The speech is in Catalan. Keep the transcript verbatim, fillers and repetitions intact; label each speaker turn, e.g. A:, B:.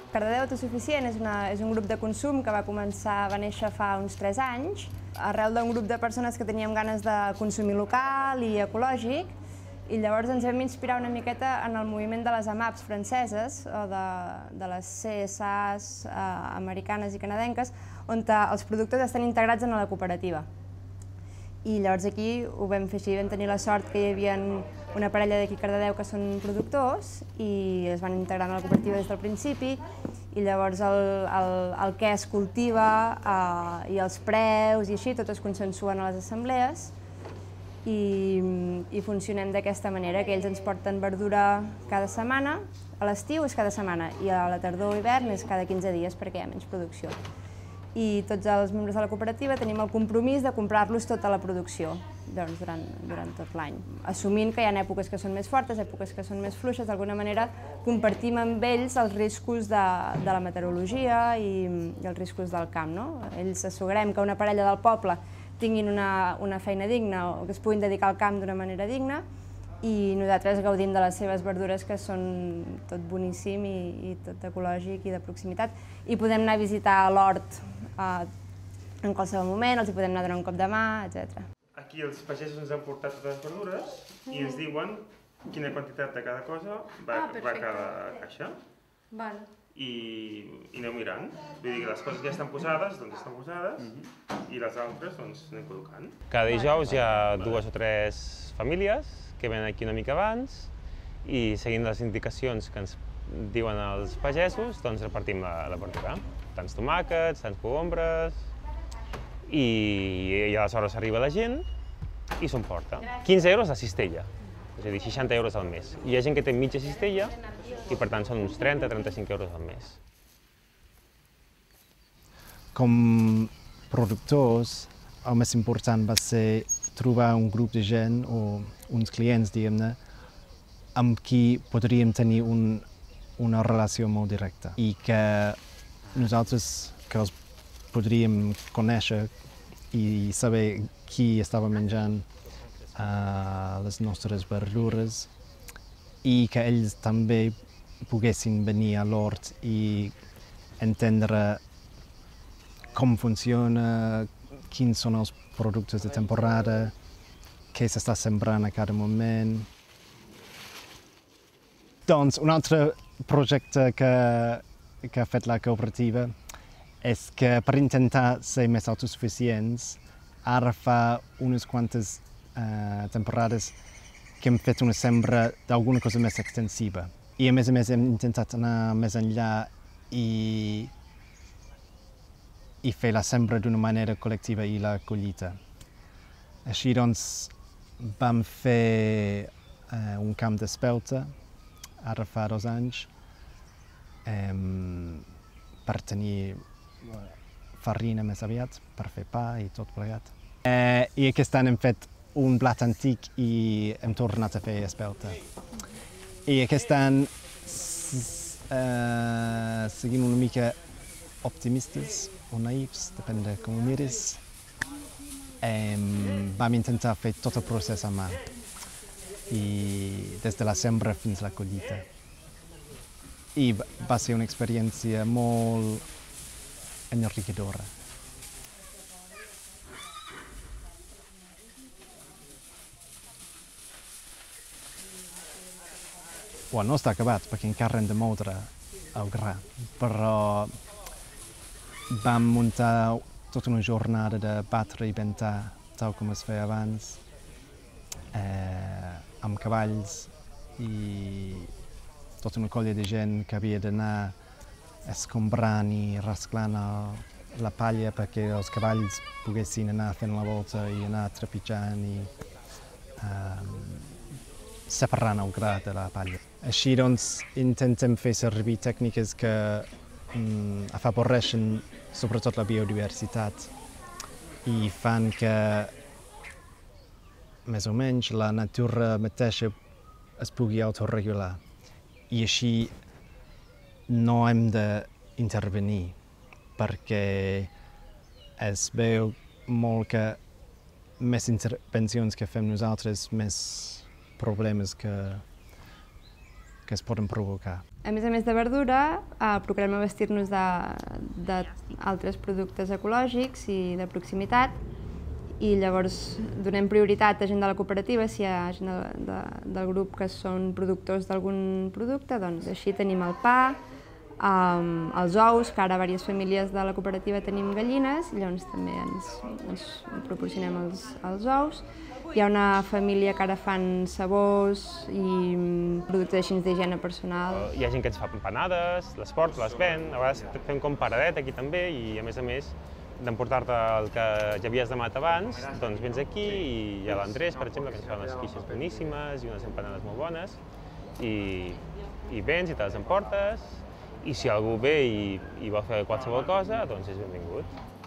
A: Cardedeu Autosuficient és, una, és un grup de consum que va començar, va néixer fa uns tres anys, arrel d'un grup de persones que teníem ganes de consumir local i ecològic, i llavors ens vam inspirar una miqueta en el moviment de les AMAPs franceses, o de, de les C S As eh, americanes i canadenques, on els productes estan integrats en la cooperativa. I llavors aquí ho vam fer així, vam tenir la sort que hi havia una parella d'aquí a Cardedeu que són productors i es van integrar en la cooperativa des del principi, i llavors el, el, el què es cultiva eh, i els preus i així, tot es consensuen a les assemblees, i, i funcionem d'aquesta manera, que ells ens porten verdura cada setmana, a l'estiu és cada setmana i a la tardor o hivern és cada quinze dies perquè hi ha menys producció. I tots els membres de la cooperativa tenim el compromís de comprar-los tota la producció doncs, durant, durant tot l'any, assumint que hi ha èpoques que són més fortes, èpoques que són més fluixes, d'alguna manera compartim amb ells els riscos de, de la meteorologia i, i els riscos del camp. No? Ells assegurem que una parella del poble tinguin una, una feina digna o que es puguin dedicar al camp d'una manera digna, i nosaltres gaudim de les seves verdures, que són tot boníssim i, i tot ecològic i de proximitat, i podem anar a visitar l'hort eh, en qualsevol moment, els hi podem anar a donar un cop de mà, etcètera.
B: Aquí els pagesos ens han portat totes les verdures i ens diuen quina quantitat de cada cosa va,
A: ah,
B: va a cada caixa.
A: Val.
B: I, i aneu mirant. Vull dir que les coses que ja estan posades, doncs estan posades, mm-hmm. i les altres, doncs, anem col·locant.
C: Cada dijous hi ha dues o tres famílies que venen aquí una mica abans i, seguint les indicacions que ens diuen els pagesos, doncs repartim la, la verdura. Tants tomàquets, tants cogombres, i, i aleshores arriba la gent i s'ho emporta. quinze euros la cistella, és a dir, seixanta euros al mes. Hi ha gent que té mitja cistella i per tant són uns trenta a trenta-cinc euros al mes.
D: Com productors, el més important va ser trobar un grup de gent o uns clients, diguem-ne, amb qui podríem tenir un, una relació molt directa i que nosaltres que els podríem conèixer i saber qui estava menjant uh, les nostres verdures i que ells també poguessin venir a l'hort i entendre com funciona, quins són els productes de temporada, què s'està sembrant a cada moment. Doncs un altre projecte que, que ha fet la cooperativa és que per intentar ser més autosuficients, ara fa unes quantes uh, temporades que hem fet una sembra d'alguna cosa més extensiva. I a més a més hem intentat anar més enllà i, i fer la sembra d'una manera col·lectiva i la collita. Així doncs vam fer uh, un camp d'espelta ara fa dos anys um, per tenir farina més aviat, per fer pa i tot plegat. Eh, I aquest any hem fet un blat antic i hem tornat a fer espelta. I aquest any, eh, seguint una mica optimistes o naïfs, depèn de com ho miris, eh, vam intentar fer tot el procés a mà, i des de la sembra fins a la collita. I va ser una experiència molt enriquidora. Bueno, no està acabat perquè encara hem de moldre el gra, però vam muntar tota una jornada de batre i ventar, tal com es feia abans, eh, amb cavalls i tota una colla de gent que havia d'anar escombrant i rasclant el, la palla perquè els cavalls poguessin anar fent la volta i anar trepitjant i eh, separant el gra de la palla. Així doncs intentem fer servir tècniques que mm, afavoreixen sobretot la biodiversitat i fan que més o menys la natura mateixa es pugui autorregular. I així no hem d'intervenir perquè es veu molt que més intervencions que fem nosaltres, més problemes que, que es poden provocar.
A: A més a més de verdura, eh, procurem abastir-nos d'altres productes ecològics i de proximitat, i llavors donem prioritat a gent de la cooperativa. Si hi ha gent de, de, del grup que són productors d'algun producte, doncs així tenim el pa, um, els ous, que ara diverses famílies de la cooperativa tenim gallines, i llavors també ens, ens proporcionem els, els ous. Hi ha una família que ara fan sabors i productes així d'higiene personal.
C: Hi ha gent que ens fa empanades, les porta, les ven, a vegades fem com paradet aquí també, i a més a més d'emportar-te el que ja havies demanat abans, doncs vens aquí i hi ha l'Andrés, per exemple, que ens fa unes quiches boníssimes i unes empanades molt bones, i, i vens i te les emportes, i si algú ve i, i vol fer qualsevol cosa, doncs és benvingut.